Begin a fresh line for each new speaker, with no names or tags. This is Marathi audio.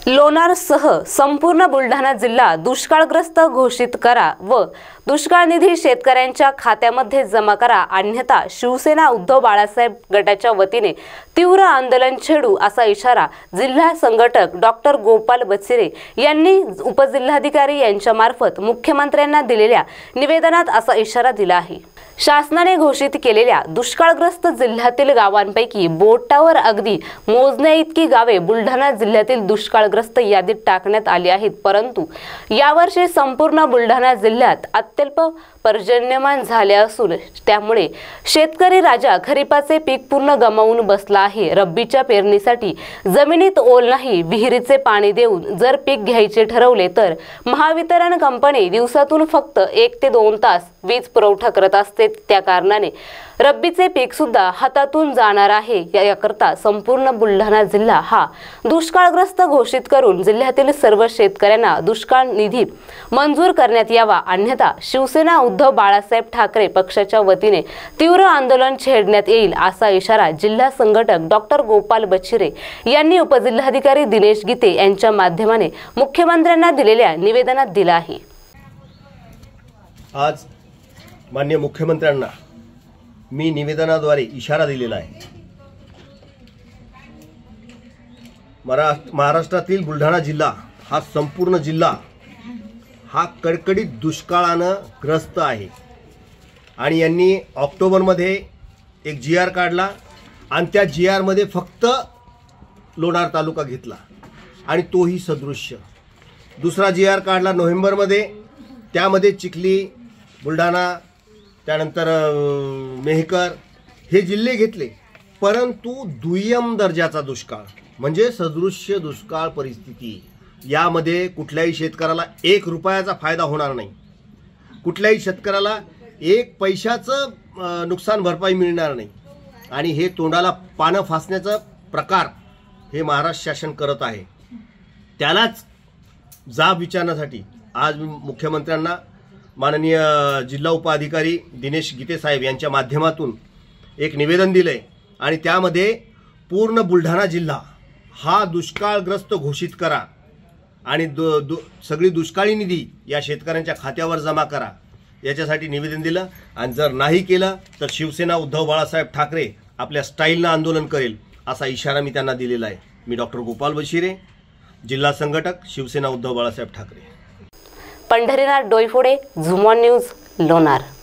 लोणारसह संपूर्ण बुलढाणा जिल्हा दुष्काळग्रस्त घोषित करा व दुष्काळ निधी शेतकऱ्यांच्या खात्यामध्ये जमा करा, अन्यथा शिवसेना उद्धव बाळासाहेब गटाच्या वतीने तीव्र आंदोलन छेडू असा इशारा जिल्हा संघटक डॉक्टर गोपाल बच्छिरे यांनी उपजिल्हाधिकारी यांच्या मार्फत मुख्यमंत्र्यांना दिलेल्या निवेदनात असा इशारा दिला आहे। शासनाने घोषित केलेल्या दुष्काळग्रस्त जिल्ह्यातील गावांपैकी बोटावर अगदी मोजण्याइतकी गावे बुलढाणा जिल्ह्यातील दुष्काळग्रस्त यादीत टाकण्यात आली आहेत, परंतु यावर्षी संपूर्ण बुलढाणा जिल्ह्यात अत्यल्प पर्जन्यमान झाले असून त्यामुळे शेतकरी राजा खरीपाचे पीक पूर्ण गमावून बसला आहे। रब्बीच्या पेरणीसाठी जमिनीत ओल नाही, विहिरीचे पाणी देऊन जर पीक घ्यायचे ठरवले तर महावितरण कंपनी दिवसातून फक्त 1 ते 2 तास वीज पुरवठा करत असते। त्या कारणाने रब्बीचे पीक सुद्धा हातातून जाणार आहे। याकरता संपूर्ण बुलढाणा जिल्हा हा दुष्काळग्रस्त घोषित करून जिल्ह्यातील सर्व शेतकऱ्यांना दुष्काळ निधी मंजूर करण्यात यावा, अन्यथा शिवसेना उद्धव बाळासाहेब ठाकरे पक्षाच्या वतीने तीव्र आंदोलन छेडण्यात येईल असा इशारा जिल्हा संघटक डॉक्टर गोपाल बच्छिरे यांनी उपजिल्हाधिकारी दिनेश गीते यांच्या माध्यमाने मुख्यमंत्र्यांना दिलेल्या निवेदनात दिला आहे।
आज माननीय मुख्यमंत्र्यांना मी निवेदनाद्वारे इशारा दिलेला आहे। महाराष्ट्रातील बुलढाणा जिल्हा हा संपूर्ण जिल्हा हा कडकडीत दुष्काळाने ग्रस्त आहे आणि यांनी ऑक्टोबरमध्ये एक GR काढला आणि त्या GR मध्ये फक्त लोणार तालुका घेतला आणि तोही सदृश्य। दुसरा GR काढला नोव्हेंबरमध्ये, त्यामध्ये चिखली, बुलढाणा, त्यानंतर मेहकर हे जिल्हे घेतले, परंतु दुय्यम दर्जाचा दुष्काळ म्हणजे सदृश्य दुष्काळ परिस्थिती। यामध्ये कुठल्याही शेतकऱ्याला 1 रुपयाचा फायदा होणार नाही, कुठल्याही शेतकऱ्याला 1 पैशाचं नुकसान भरपाई मिळणार नाही आणि हे तोंडाला पानं फासण्याचा प्रकार हे महाराष्ट्र शासन करत आहे। त्यालाच जाब विचारण्यासाठी आज मुख्यमंत्र्यांना माननीय जिल्हा उपाधिकारी दिनेश गीते साहेब यांच्या माध्यमातून एक निवेदन दिले आणि त्यामध्ये पूर्ण बुलढाणा जिल्हा हा दुष्काळग्रस्त घोषित करा आणि सगळी दुष्काळी निधी या शेतकऱ्यांच्या खात्यावर जमा करा याच्यासाठी निवेदन दिलं। आणि जर नाही केलं तर शिवसेना उद्धव बाळासाहेब ठाकरे आपल्या स्टाईलनं आंदोलन करेल असा इशारा मी त्यांना दिलेला आहे। मी डॉक्टर गोपाल बच्छिरे, जिल्हा संघटक, शिवसेना उद्धव बाळासाहेब ठाकरे।
पंढरीनाथ डोईफोडे, झुमॉन न्यूज, लोणार।